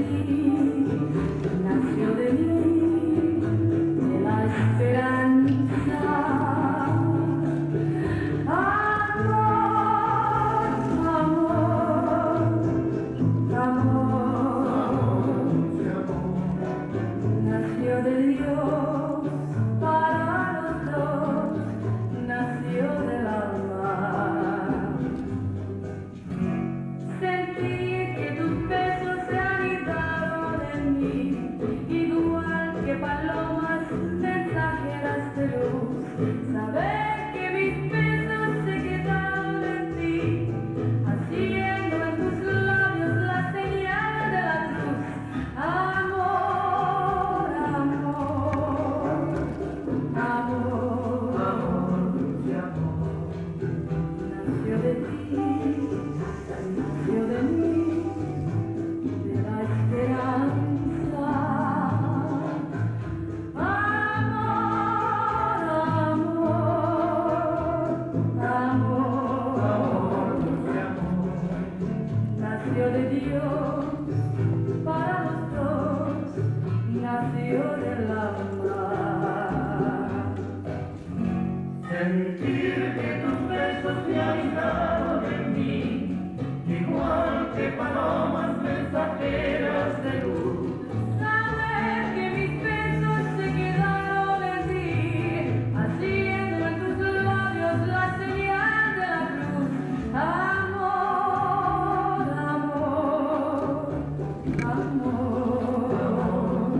nació de mí, de la esperanza. Nació de Dios para los dos, nació del alma. Sentí que tus besos se anidaron en mí, igual que palomas mensajeras de luz. Saber que mis besos se quedaron en ti, haciendo en tus labios la señal de la cruz. Amor, amor, amor, amor, nació de ti, nació de mí, de la esperanza. Amor, amor, amor, nació de Dios para los dos, nació del alma. Sentir que tus besos se anidaron en mí, igual que palomas mensajeras de luz. Saber que mis besos se quedaron en ti, haciendo en tus labios la señal de la cruz. Amor, amor, amor,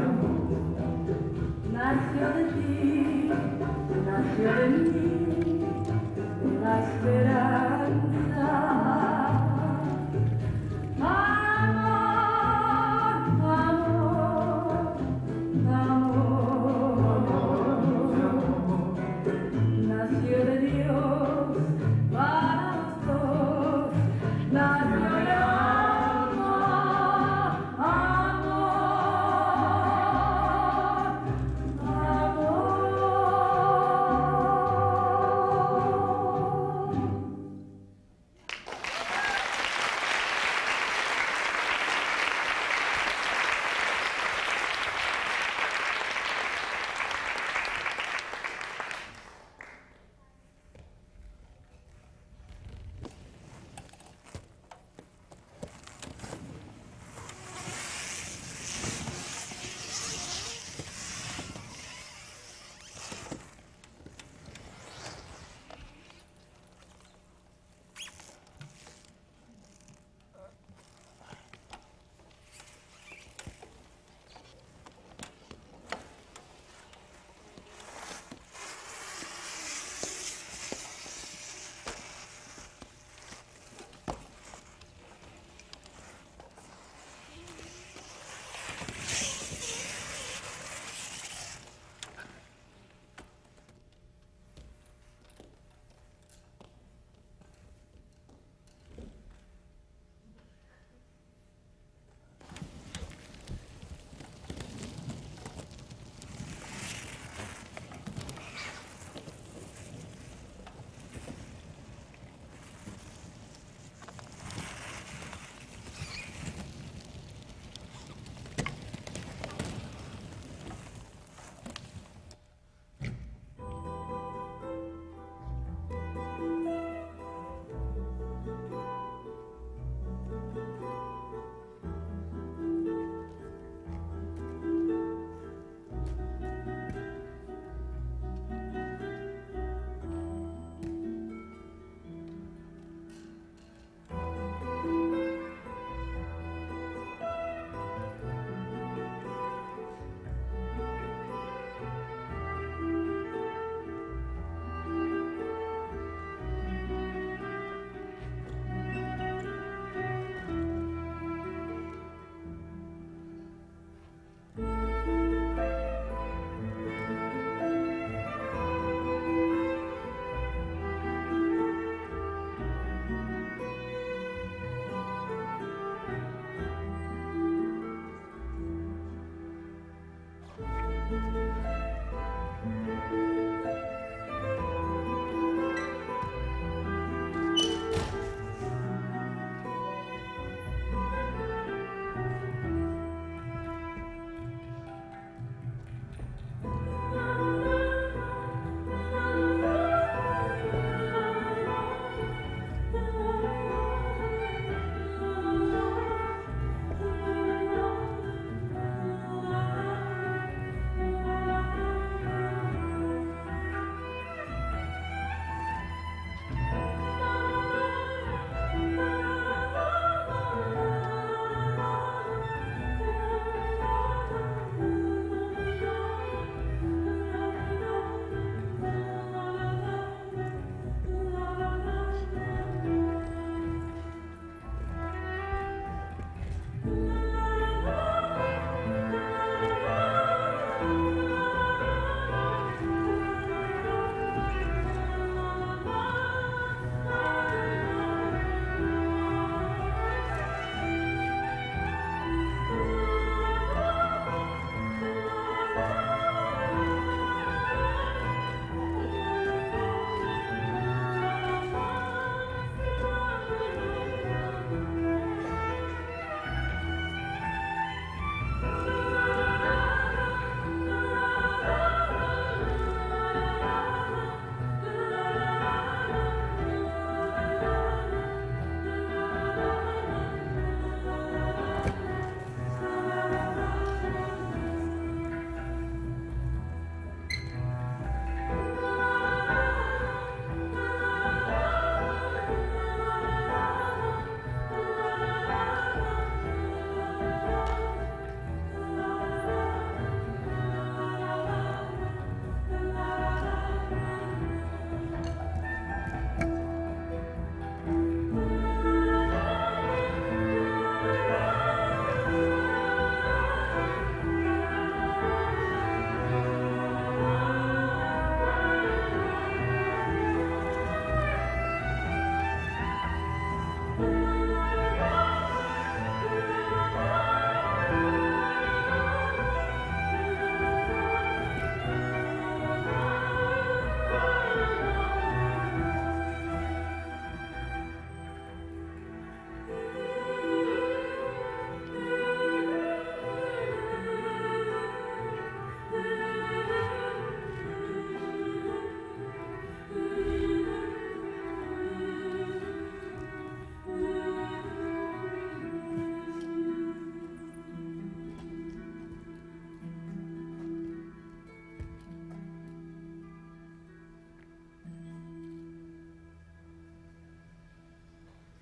nació de ti, nació de mí, de la esperanza. Amor, amor, amor, nació de Dios para los dos, nació el alma.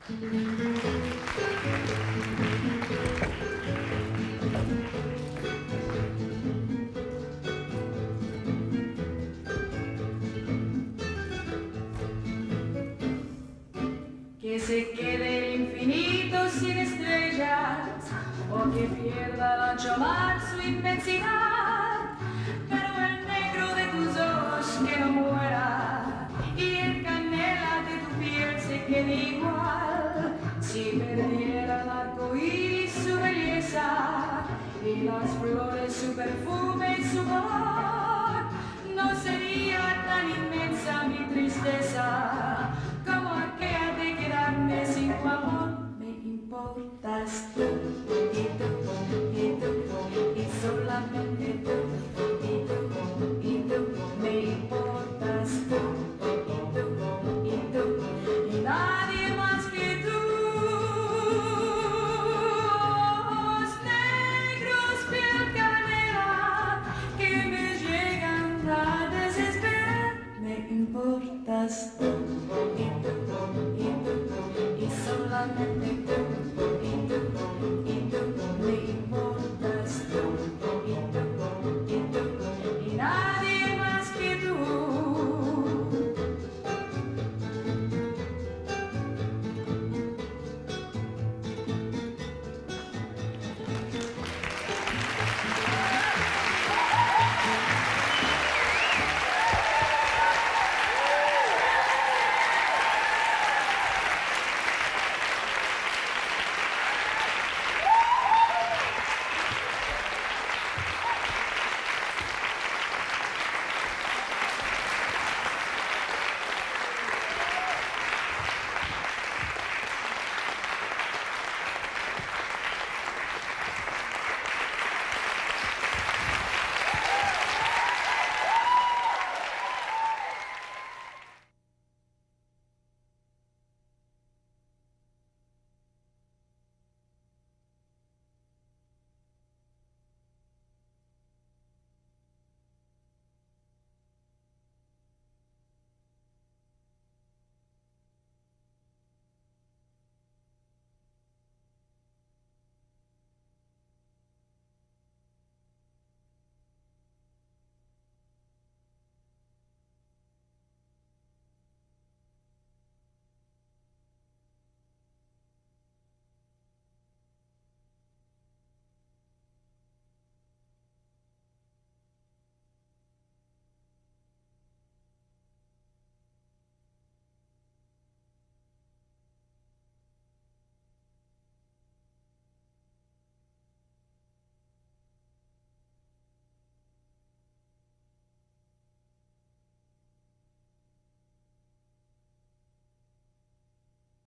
Que se quede el infinito sin estrellas, o que pierda la llamar su inmensidad, pero el negro de tus ojos que no muera, y el canela de tu piel se quede igual. Si perdiera el arco iris su belleza, y las flores su perfume y su color, no sería tan inmensa mi tristeza como aquella de quedarme sin tu amor. Me importas tú y tú.